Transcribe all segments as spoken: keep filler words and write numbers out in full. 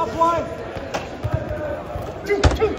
Up wide. Two, two.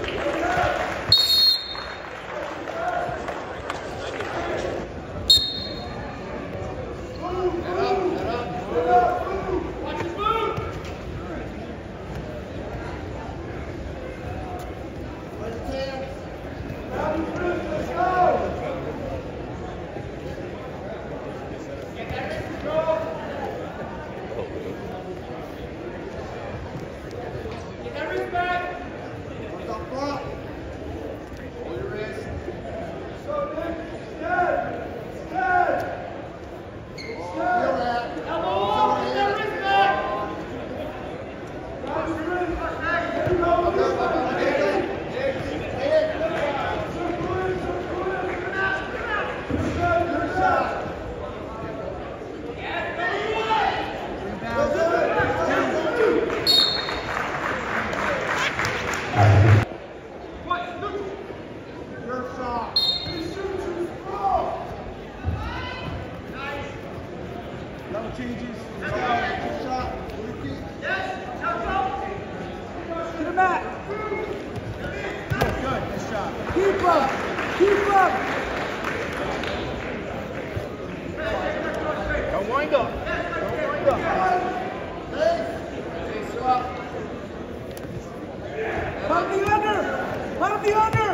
Changes. Shot. Repeat. Yes. To the mat. Good, good. Nice shot. Keep up. Keep up. Don't wind up. Don't wind up. Pump the under. Pump the under.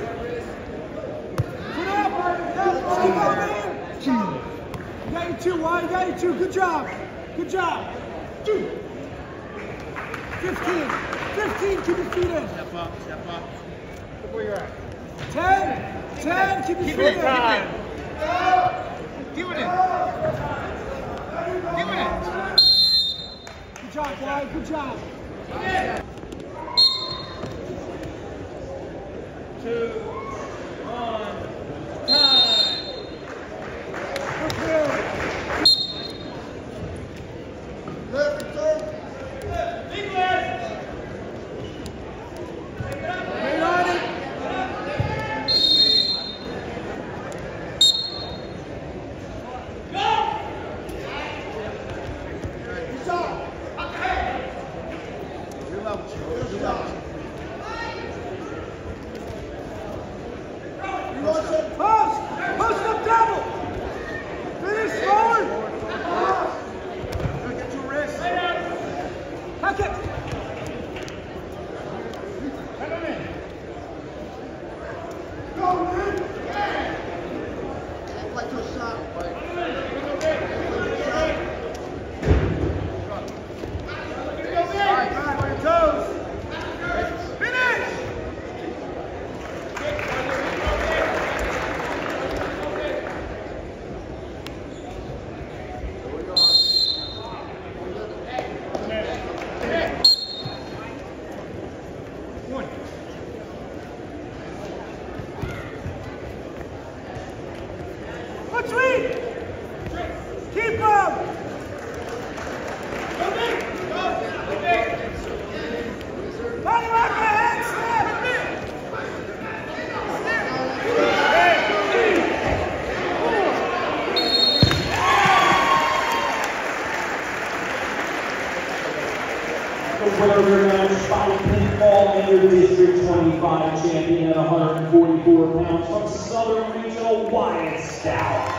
Put up. Let's keep on there. You got your two, wide, you got your two. Good job. Good job. Two. Fifteen. Fifteen, keep your feet in. Step up, step up. Look where you're at. Ten. Ten, keep your feet in. Keep it in. Keep it in. Good job, wide. Good job. Two. One. Time. Post! Post up double! Finish forward! Get your wrist. Tuck it! Come in. Go, man! Like your shot. Alright, on your toes. Finish! Retreat! Keep up! Body rock my head, snap! The winner match by pinfall and your District twenty-five champion at one hundred forty-four pounds from Southern Regional, Wyatt Stout.